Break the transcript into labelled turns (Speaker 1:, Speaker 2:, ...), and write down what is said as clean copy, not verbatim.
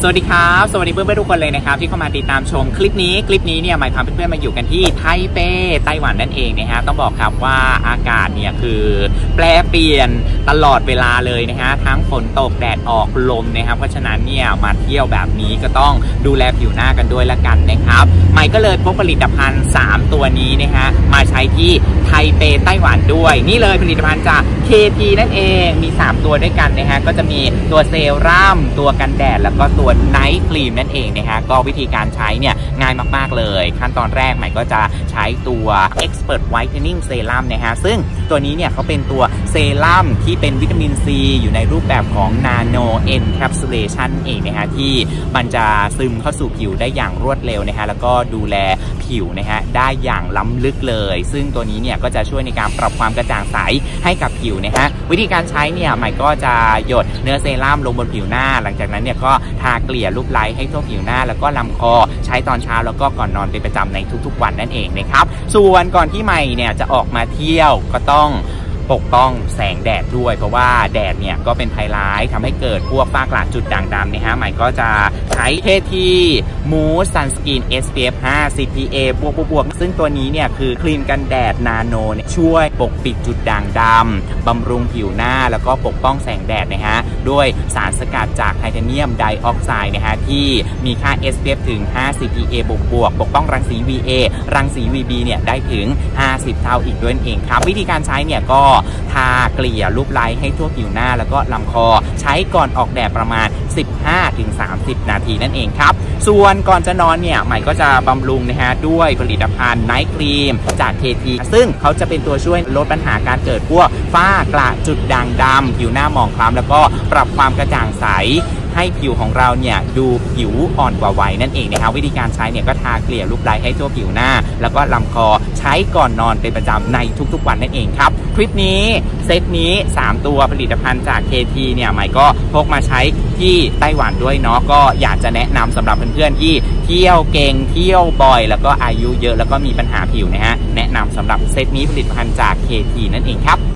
Speaker 1: สวัสดีครับสวัสดีเพื่อนๆทุกคนเลยนะครับที่เข้ามาติดตามชมคลิปนี้เนี่ยหมายความเพื่อนๆมาอยู่กันที่ไทเปไต้หวันนั่นเองนะฮะต้องบอกครับว่าอากาศเนี่ยคือแปรเปลี่ยนตลอดเวลาเลยนะฮะทั้งฝนตกแดดออกลมนะครับเพราะฉะนั้นเนี่ยมาเที่ยวแบบนี้ก็ต้องดูแลผิวหน้ากันด้วยละกันนะครับใหม่ก็เลยพกผลิตภัณฑ์3ตัวนี้นะฮะมาใช้ที่ไทเปไต้หวันด้วยนี่เลยผลิตภัณฑ์จาก KT นั่นเองมี3ตัวด้วยกันนะฮะก็จะมีตัวเซรั่มตัวกันแดดแล้วก็ตัวไนท์ครีมนั่นเองนะฮะก็วิธีการใช้เนี่ยง่ายมากๆเลยขั้นตอนแรกใหม่ก็จะใช้ตัว Expert Whitening Serum นะฮะซึ่งตัวนี้เนี่ยเขาเป็นตัวเซรั่มที่เป็นวิตามินซีอยู่ในรูปแบบของ Nano Encapsulation เองนะฮะที่มันจะซึมเข้าสู่ผิวได้อย่างรวดเร็วนะฮะแล้วก็ดูแลผิวนะฮะได้อย่างล้ำลึกเลยซึ่งตัวนี้เนี่ยก็จะช่วยในการปรับความกระจ่างใสให้กับผิวนะฮะวิธีการใช้เนี่ยใหม่ก็จะหยดเนื้อเซรั่มลงบนผิวหน้าหลังจากนั้นเนี่ยก็ทาเกลี่ยรูปไล้ให้ทั่วผิวหน้าแล้วก็ลำคอใช้ตอนเช้าแล้วก็ก่อนนอนเป็นประจำในทุกๆวันนั่นเองนะครับส่วนก่อนที่ใหม่เนี่ยจะออกมาเที่ยวก็ต้องปกป้องแสงแดดด้วยเพราะว่าแดดเนี่ยก็เป็นภัยร้ายทำให้เกิดพวกฝ้ากระจุดด่างดำนะฮะใหม่ก็จะใช้ KT Mousse Sunscreen SPF 5 CPA บวกซึ่งตัวนี้เนี่ยคือครีมกันแดดนาโนช่วยปกปิดจุดด่างดำบำรุงผิวหน้าแล้วก็ปกป้องแสงแดดนะฮะด้วยสารสกัดจากไทเทเนียมไดออกไซด์นะฮะที่มีค่า SPF ถึง5 CPA บวกปกป้องรังสี VA รังสี VB เนี่ยได้ถึง50 เท่าอีกด้วยเองครับวิธีการใช้เนี่ยก็ทาเกลี่ยรูปไล้ให้ทั่วผิวหน้าแล้วก็ลำคอใช้ก่อนออกแดดประมาณ 15-30 นาทีนั่นเองครับส่วนก่อนจะนอนเนี่ยใหม่ก็จะบำรุงนะฮะด้วยผลิตภัณฑ์ไนท์ครีมจาก KT ซึ่งเขาจะเป็นตัวช่วยลดปัญหาการเกิดพวกฝ้ากระจุดด่างดำผิวหน้าหมองคล้ำแล้วก็ปรับความกระจ่างใสให้ผิวของเราเนี่ยดูผิวอ่อนกว่าวัยนั่นเองนะครับวิธีการใช้เนี่ยก็ทาเกลี่ยรูปไล้ให้ทั่วผิวหน้าแล้วก็ลำคอใช้ก่อนนอนเป็นประจำในทุกๆวันนั่นเองครับคลิปนี้เซตนี้3ตัวผลิตภัณฑ์จาก KT เนี่ยใหม่ก็พกมาใช้ที่ไต้หวันด้วยเนาะก็อยากจะแนะนำสำหรับเพื่อนๆที่เที่ยวเก่งเที่ยวบ่อยแล้วก็อายุเยอะแล้วก็มีปัญหาผิวนะฮะแนะนำสำหรับเซตนี้ผลิตภัณฑ์จาก KT นั่นเองครับ